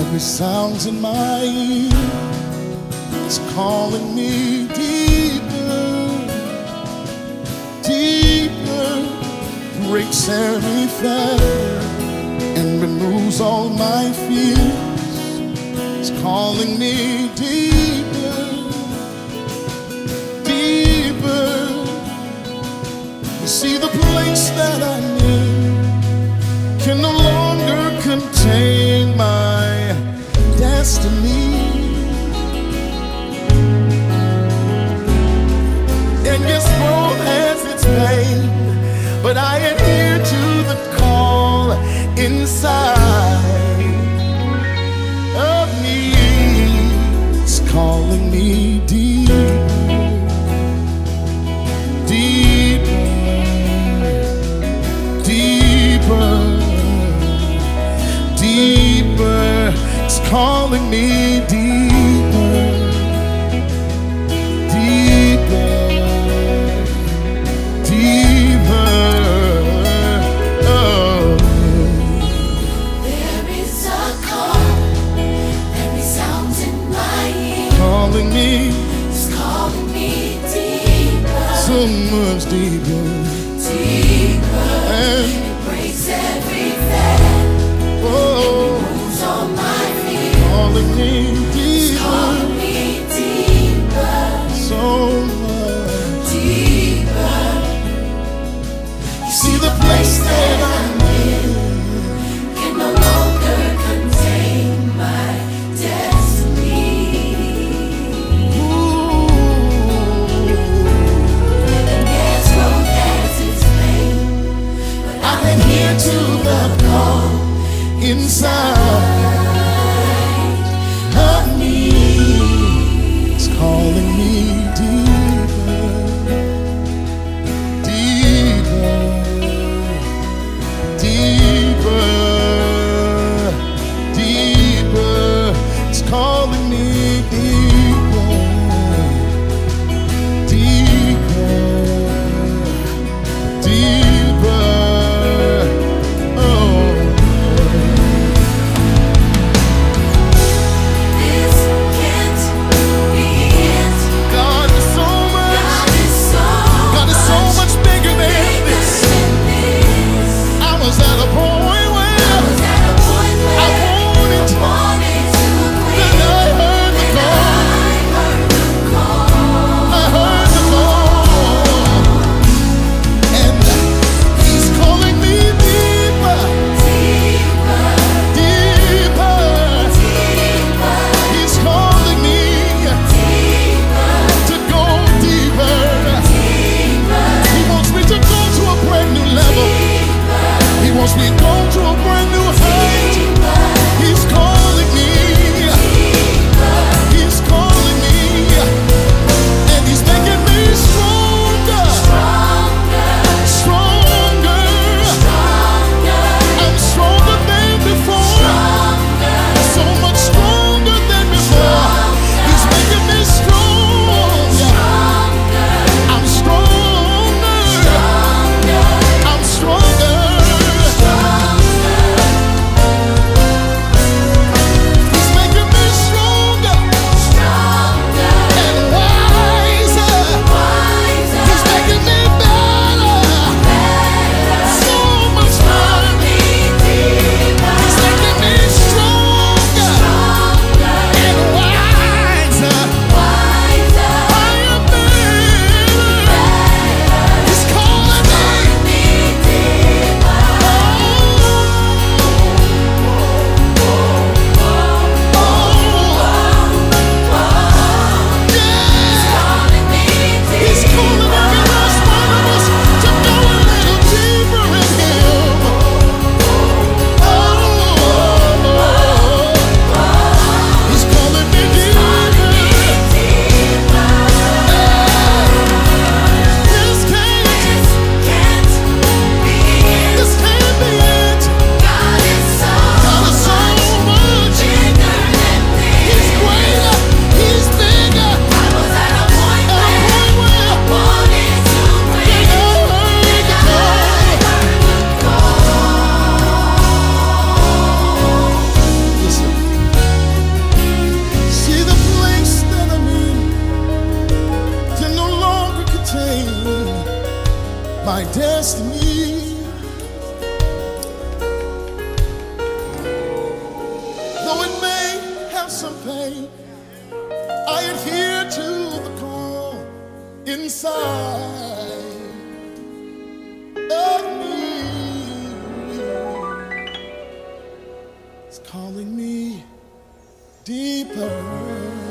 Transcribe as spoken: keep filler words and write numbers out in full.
Every sound's in my ear. It's calling me deeper, deeper. Breaks every fetter and removes all my fears. It's calling me deeper, deeper. You see, the place that I'm in can no longer contain my destiny. And yes, growth has its pain, but I adhere to the call inside of me. It's calling me deeper, deeper, deeper, deeper. It's calling me deeper, deeper, deeper. Oh. There is a call that resounds in my ear, Calling me it's calling me deeper, so much deeper, deeper. and It breaks every fetter, oh, moves all my fears. calling me deeper, Calling me deeper, so much deeper. You see, the place that I'm in Can no longer contain my destiny. ooh, Yes, growth has its pain, but I I'm adhere here to to the the call call inside of me. It's calling me deeper, deeper, deeper, deeper. It's calling me deeper, deeper, deeper. Oh. This can't be Though it may have some pain, I adhere to the call inside of me. It's calling me deeper.